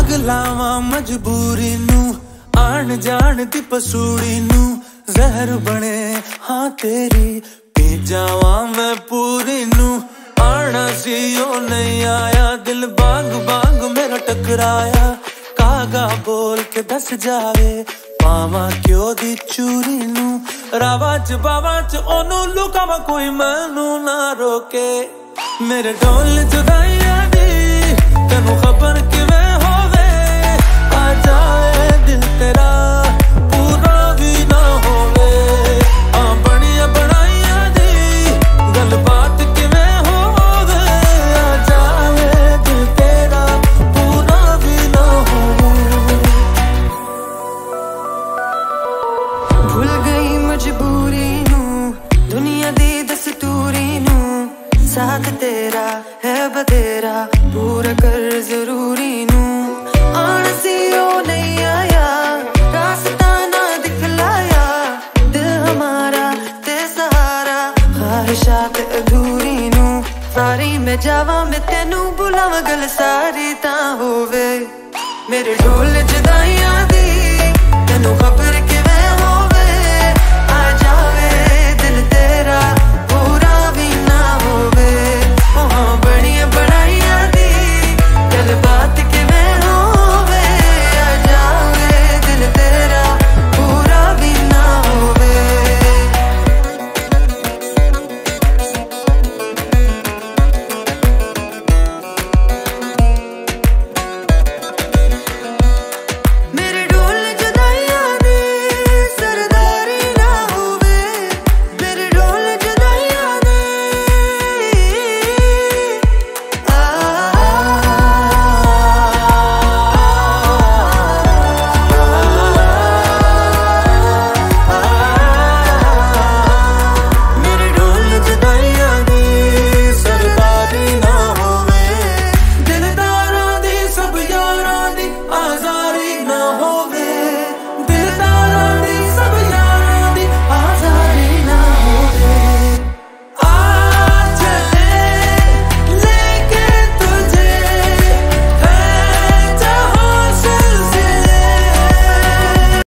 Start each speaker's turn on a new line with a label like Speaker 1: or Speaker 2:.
Speaker 1: दाग लावा मजबूरी नू, आन जान दी पसूड़ी नू, जहर बने हाँ तेरी, पी जावा मैं पूरी नू। आना सी ओ नहीं आया, दिल बांग बांग मेरा टकराया, कागा बोल के दस जावे, पावा क्यों दी चूरी नू। रावा च बावा च ओनू लुकावा, कोई मैनू ना रोके, मेरे ढोल जुदाइयां दी तेनू खबर किवें होवे। आ जाए दिल तेरा पूरा भी ना होवे, आ बनिया बनाइयां दी गलबात किवें होवे। आ जाए दिल तेरा पूरा भी ना होवे।
Speaker 2: भूल गई मजबूरी नू, दुनिया दी दस्तूरी नू, साथ तेरा है बतेरा, पूरा कर जरूरी नू। आना सी ओ नहीं आया, रास्ता ना दिखलाया, दिल हमारा ते सहारा, ख्वाहिशात अधूरी नू। सारी मैं जावा मैं तेनू बुलावा, गल सारी ता होवे, मेरे ढोल जुदाइयां दी तेनू खबर